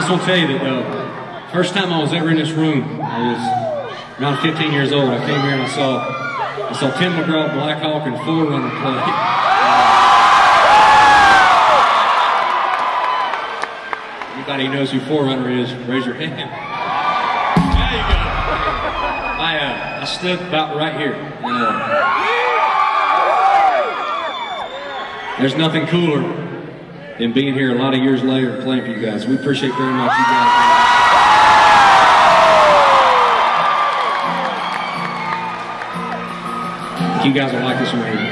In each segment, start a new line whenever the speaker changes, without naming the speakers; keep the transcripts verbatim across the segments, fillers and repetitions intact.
just want to tell you that uh, first time I was ever in this room, I was around fifteen years old. I came here and I saw I saw Tim McGraw, Black Hawk, and Forerunner play. Anybody who knows who Forerunner is, raise your hand. There you go. I uh, I stood about right here. Uh, there's nothing cooler than being here a lot of years later and playing for you guys. We appreciate very much you guys. You guys will like this one here.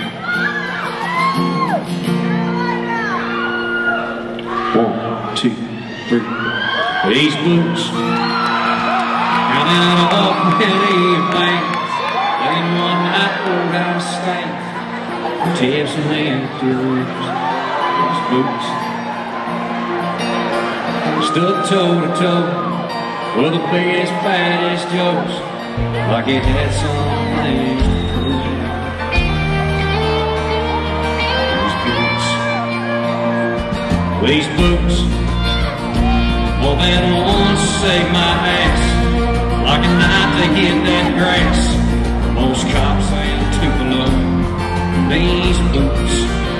One, two, three. These boots out in up many banks, in one night old out of state, tips and empty ribs. These boots stood toe to toe with the biggest, baddest jokes, like it had some things to prove. These boots, more than once saved my ass, like a knife they hit that grass. Most cops and Tupelo. These boots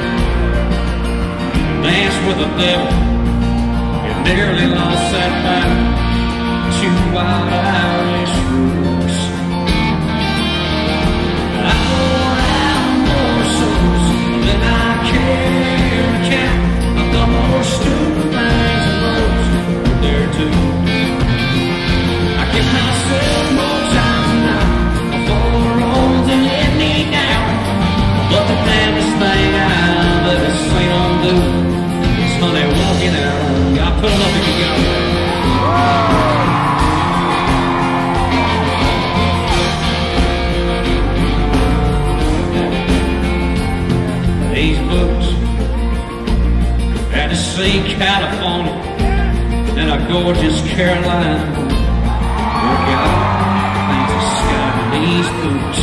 danced with the devil and nearly lost that battle. Two wild Irish roots. I wore out more souls than I care to count. The more stupid things and roads there too. I kick myself more times than not before the roads and let me down. But the damnedest thing I've ever seen them do is Sunday walking out. Y'all put them up if you got them. These books had to see California and a gorgeous Carolina. Work out fancy sky in these boots.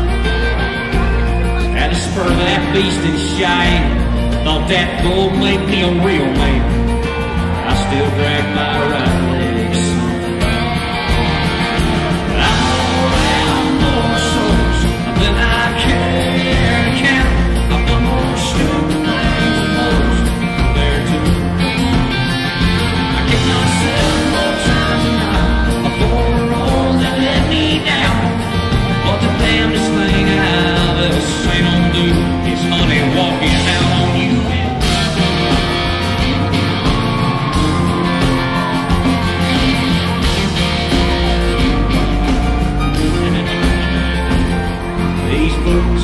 Had to spur that beast and shine. Thought that gold made me a real man. I still drag my right legs. I wore out more souls than I care to count. I've done more stupid things than most. But the damnedest thing I've ever seen them do is honey walking out on you. These boots,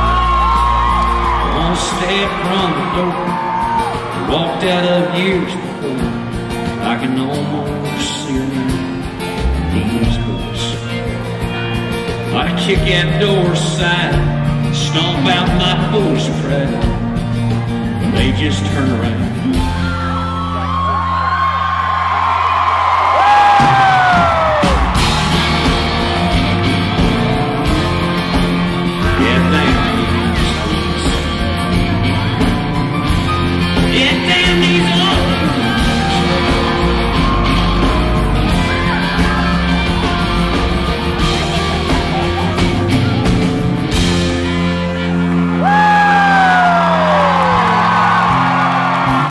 one step from the door, walked out of years before. I can almost see her now. These boots, I'd kick that door aside, stomp out my foolish pride. They just turn around